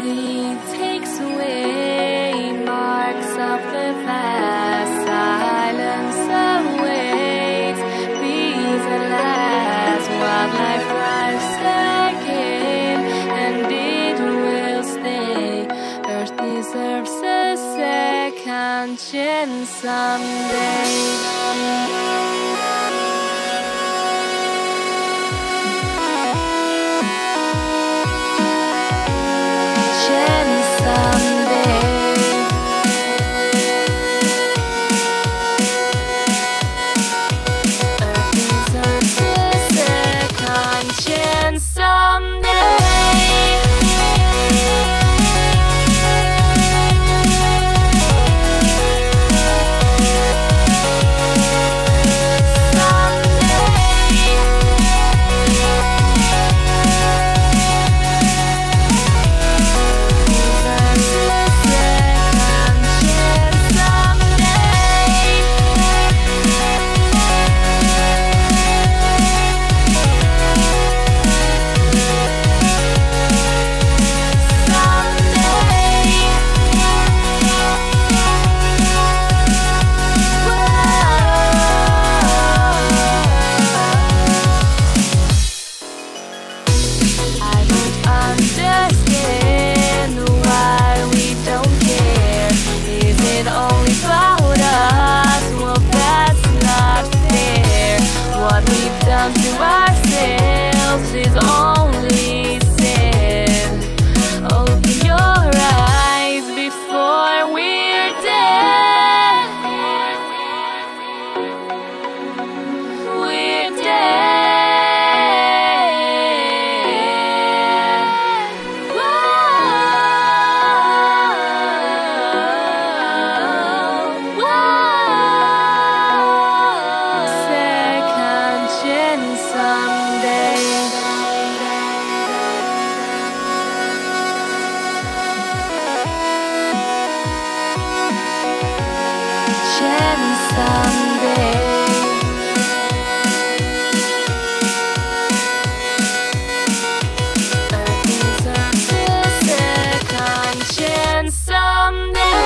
sea takes away marks of the past, silence awaits peace at last. Wildlife thrives again, and it will stay. Earth deserves a second chance someday. To ourselves is only sin. Open your eyes before we're dead. We're dead. Whoa, whoa. Second chance someday. Chance someday. Earth deserves a second chance someday.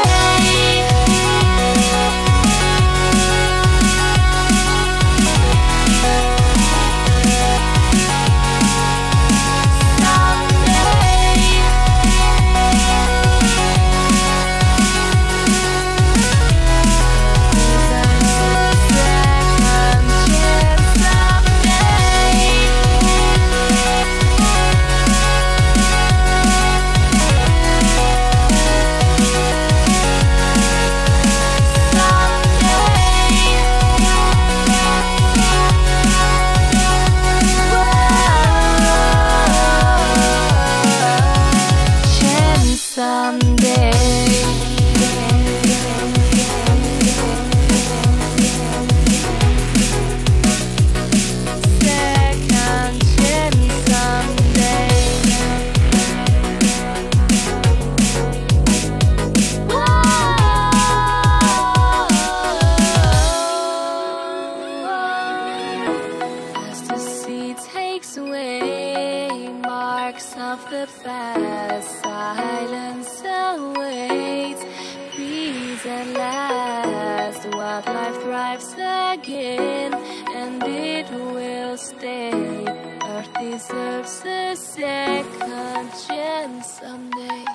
Takes away marks of the past, silence awaits peace at last. Wildlife thrives again, and it will stay. Earth deserves a second chance someday.